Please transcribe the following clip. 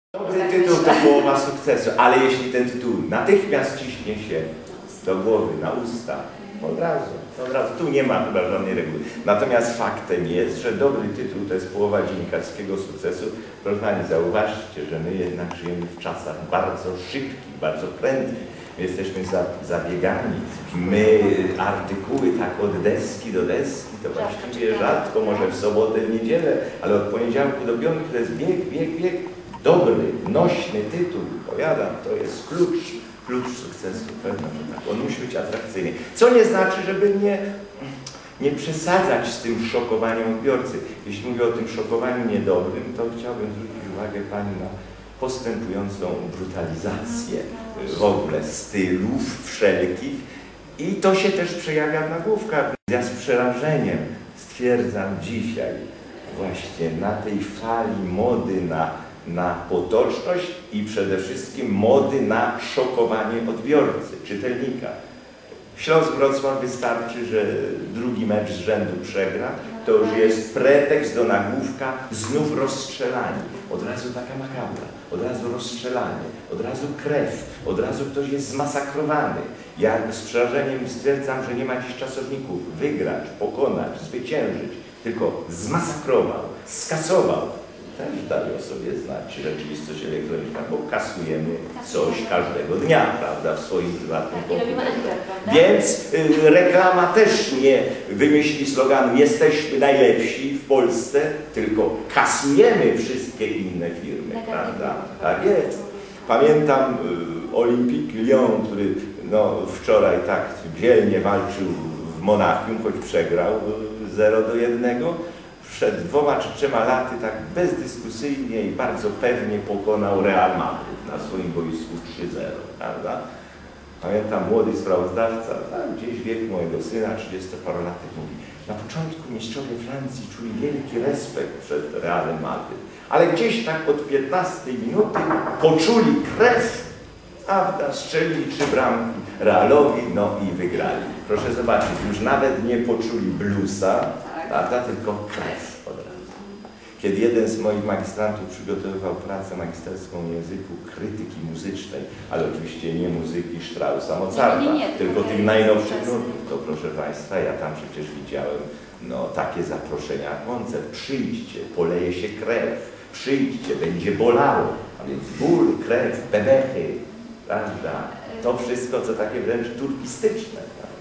Dobry tytuł to połowa sukcesu, ale jeśli ten tytuł natychmiast ciśnie się do głowy, na usta, od razu, tu nie ma chyba żadnej reguły. Natomiast faktem jest, że dobry tytuł to jest połowa dziennikarskiego sukcesu. Proszę Pani, zauważcie, że my jednak żyjemy w czasach bardzo szybkich, bardzo prędkich. My jesteśmy zabiegani. My artykuły tak od deski do deski, to właściwie rzadko, może w sobotę, w niedzielę, ale od poniedziałku do piątku to jest bieg. Dobry, nośny tytuł, powiadam, to jest klucz sukcesu, pewno, że tak. On musi być atrakcyjny. Co nie znaczy, żeby nie przesadzać z tym szokowaniem odbiorcy. Jeśli mówię o tym szokowaniu niedobrym, to chciałbym zwrócić uwagę Pani na postępującą brutalizację w ogóle stylów wszelkich i to się też przejawia w nagłówkach. Ja z przerażeniem stwierdzam dzisiaj właśnie na tej fali mody na potoczność i przede wszystkim mody na szokowanie odbiorcy, czytelnika. Śląsk-Wrocław wystarczy, że drugi mecz z rzędu przegra, to już jest pretekst do nagłówka, znów rozstrzelani. Od razu taka makabra, od razu rozstrzelanie, od razu krew, od razu ktoś jest zmasakrowany. Ja z przerażeniem stwierdzam, że nie ma dziś czasowników wygrać, pokonać, zwyciężyć, tylko zmasakrował, skasował. Też daje o sobie znać rzeczywistość elektroniczna, bo kasujemy coś każdego dnia, prawda, w swoim prywatnym komputerze. Więc reklama też nie wymyśli sloganu "jesteśmy najlepsi w Polsce", tylko kasujemy wszystkie inne firmy, prawda? Tak jest. Pamiętam Olympique Lyon, który wczoraj tak dzielnie walczył w Monachium, choć przegrał 0-1. Przed 2 czy 3 laty tak bezdyskusyjnie i bardzo pewnie pokonał Real Madryt na swoim boisku 3-0, prawda? Pamiętam młody sprawozdawca, gdzieś wiek mojego syna, 30-parolatek, mówi: na początku mistrzowie Francji czuli wielki respekt przed Realem Madryt, ale gdzieś tak od 15 minuty poczuli krew, prawda? Strzelili 3 bramki Realowi, i wygrali. Proszę zobaczyć, już nawet nie poczuli bluesa, prawda, tylko krew od razu. Kiedy jeden z moich magistrantów przygotowywał pracę magisterską o języku krytyki muzycznej, ale oczywiście nie muzyki Straussa, Mozarta, tylko tych najnowszych nurtów, to proszę Państwa, ja tam przecież widziałem takie zaproszenia na koncert. Przyjdźcie, poleje się krew, przyjdźcie, będzie bolało, a więc ból, krew, bebechy, prawda? To wszystko, co takie wręcz turpistyczne.